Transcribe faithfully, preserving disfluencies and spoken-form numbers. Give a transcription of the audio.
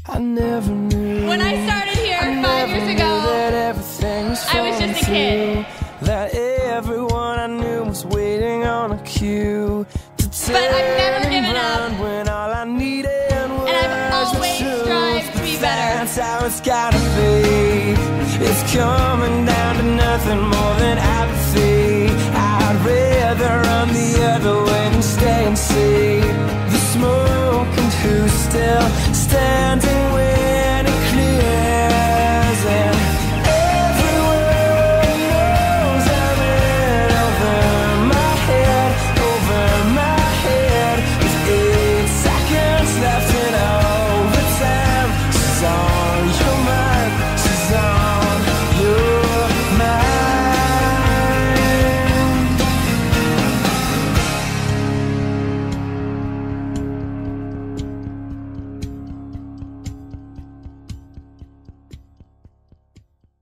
I never knew. When I started here I five years ago, that everything was I was just a kid. That everyone I knew was waiting on a cue to turn but I've never given up. When all I needed was and I've always strived to be better. That's how it's gotta be. It's coming down to nothing more than apathy. I'd rather run the other way than stay and see the smoke and who's still